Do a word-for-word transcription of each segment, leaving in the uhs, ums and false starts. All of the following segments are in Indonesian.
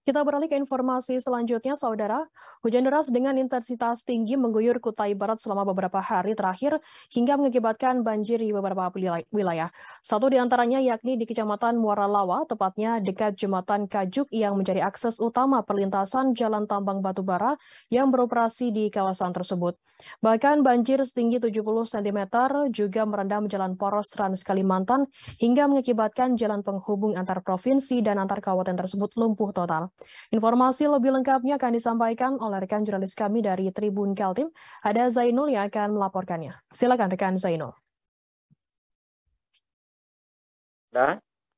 Kita beralih ke informasi selanjutnya, Saudara. Hujan deras dengan intensitas tinggi mengguyur Kutai Barat selama beberapa hari terakhir hingga mengakibatkan banjir di beberapa wilayah. Satu di antaranya yakni di Kecamatan Muara Lawa, tepatnya dekat Jembatan Kajuk yang menjadi akses utama perlintasan jalan tambang batubara yang beroperasi di kawasan tersebut. Bahkan banjir setinggi tujuh puluh sentimeter juga merendam jalan poros Trans Kalimantan hingga mengakibatkan jalan penghubung antar provinsi dan antar kabupaten tersebut lumpuh total. Informasi lebih lengkapnya akan disampaikan oleh rekan jurnalis kami dari Tribun Kaltim. Ada Zainul yang akan melaporkannya. Silakan rekan Zainul. Nah,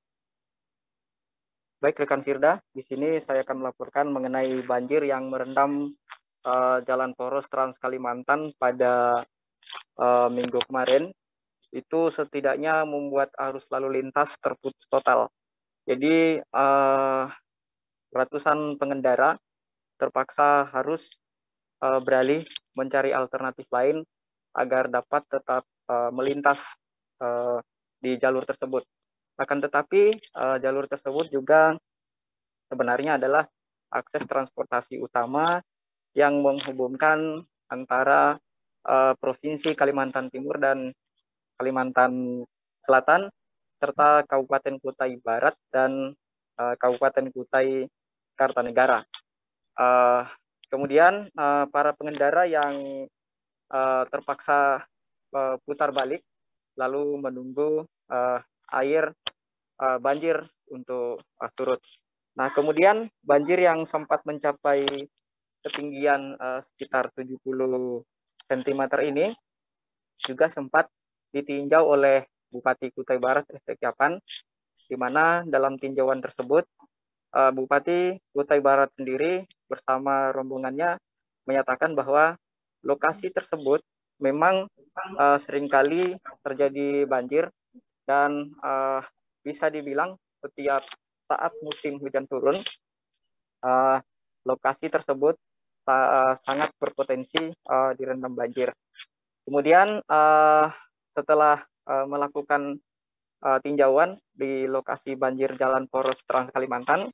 baik rekan Firda, di sini saya akan melaporkan mengenai banjir yang merendam uh, jalan poros Trans Kalimantan pada uh, minggu kemarin. Itu setidaknya membuat arus lalu lintas terputus total. Jadi uh, ratusan pengendara terpaksa harus uh, beralih mencari alternatif lain agar dapat tetap uh, melintas uh, di jalur tersebut. Akan tetapi uh, jalur tersebut juga sebenarnya adalah akses transportasi utama yang menghubungkan antara uh, Provinsi Kalimantan Timur dan Kalimantan Selatan serta Kabupaten Kutai Barat dan uh, Kabupaten Kutai Kartanegara. Uh, kemudian uh, para pengendara yang uh, terpaksa uh, putar balik lalu menunggu uh, air uh, banjir untuk uh, surut. Nah, kemudian banjir yang sempat mencapai ketinggian uh, sekitar tujuh puluh sentimeter ini juga sempat ditinjau oleh Bupati Kutai Barat Efek Yapan, di mana dalam tinjauan tersebut uh, Bupati Kutai Barat sendiri bersama rombongannya menyatakan bahwa lokasi tersebut memang uh, seringkali terjadi banjir dan uh, bisa dibilang setiap saat musim hujan turun, uh, lokasi tersebut uh, sangat berpotensi uh, direndam banjir. Kemudian uh, setelah uh, melakukan uh, tinjauan di lokasi banjir jalan poros Trans Kalimantan,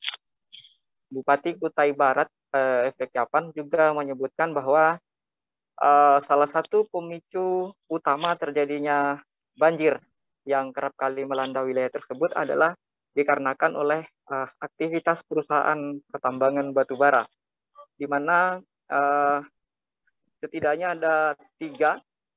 Bupati Kutai Barat uh, Efek Yapan juga menyebutkan bahwa uh, salah satu pemicu utama terjadinya banjir yang kerap kali melanda wilayah tersebut adalah dikarenakan oleh uh, aktivitas perusahaan pertambangan batubara, di mana uh, setidaknya ada tiga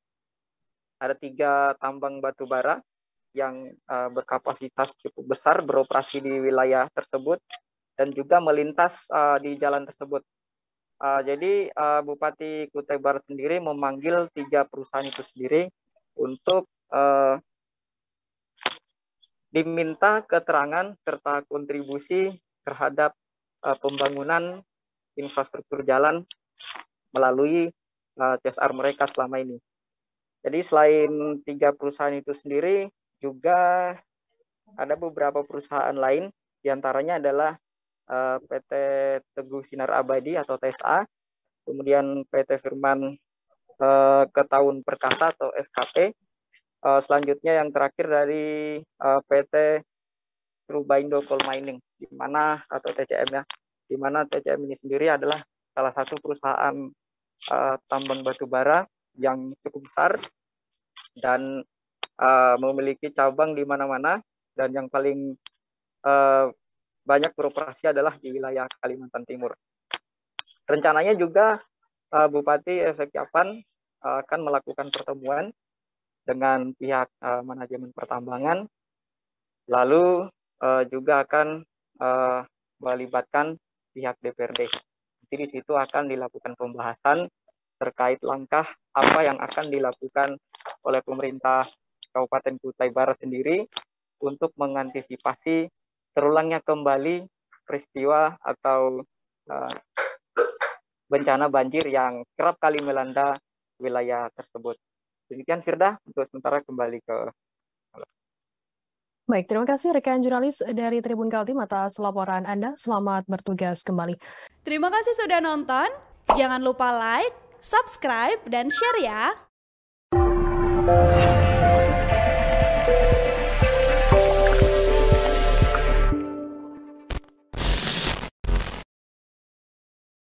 ada tiga tambang batubara yang uh, berkapasitas cukup besar beroperasi di wilayah tersebut dan juga melintas uh, di jalan tersebut. Uh, jadi uh, Bupati Kutai Barat sendiri memanggil tiga perusahaan itu sendiri untuk uh, diminta keterangan serta kontribusi terhadap uh, pembangunan infrastruktur jalan melalui uh, C S R mereka selama ini. Jadi selain tiga perusahaan itu sendiri, juga ada beberapa perusahaan lain, diantaranya adalah uh, P T Teguh Sinar Abadi atau T S A, kemudian P T Firman uh, Ketaun Perkasa atau F K P, uh, selanjutnya yang terakhir dari uh, P T Trubaindo Coal Mining, di mana atau T C M ya, di mana T C M ini sendiri adalah salah satu perusahaan uh, tambang batubara yang cukup besar dan uh, memiliki cabang di mana-mana, dan yang paling uh, banyak beroperasi adalah di wilayah Kalimantan Timur. Rencananya juga uh, Bupati Efek Yapan uh, akan melakukan pertemuan dengan pihak uh, manajemen pertambangan, lalu uh, juga akan uh, melibatkan pihak D P R D. Jadi di situ akan dilakukan pembahasan terkait langkah apa yang akan dilakukan oleh pemerintah Kabupaten Kutai Barat sendiri untuk mengantisipasi terulangnya kembali peristiwa atau uh, bencana banjir yang kerap kali melanda wilayah tersebut. Demikian Firda, untuk sementara kembali ke... Baik, terima kasih rekan jurnalis dari Tribun Kaltim atas laporan Anda. Selamat bertugas kembali. Terima kasih sudah nonton. Jangan lupa like, subscribe, dan share ya.